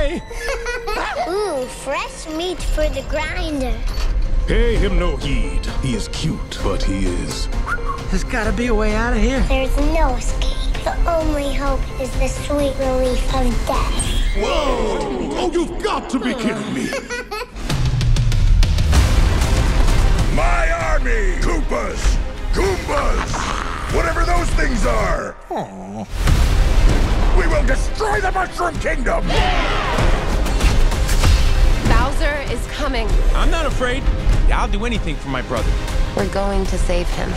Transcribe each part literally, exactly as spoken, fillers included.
way! Ooh, fresh meat for the grinder. Pay him no heed. He is cute, but he is. There's gotta be a way out of here. There's no escape. The only hope is the sweet relief of death. Whoa! Oh, you've got to be kidding me! My army! Koopas! Goombas! Whatever those things are! Aww. We will destroy the Mushroom Kingdom! Bowser is coming. I'm not afraid. I'll do anything for my brother. We're going to save him.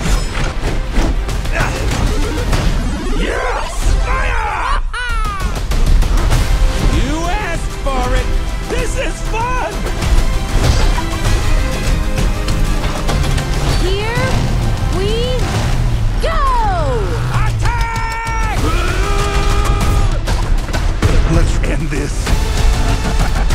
Yes! Fire! You asked for it! This is fun! Here we go! Attack! Let's end this.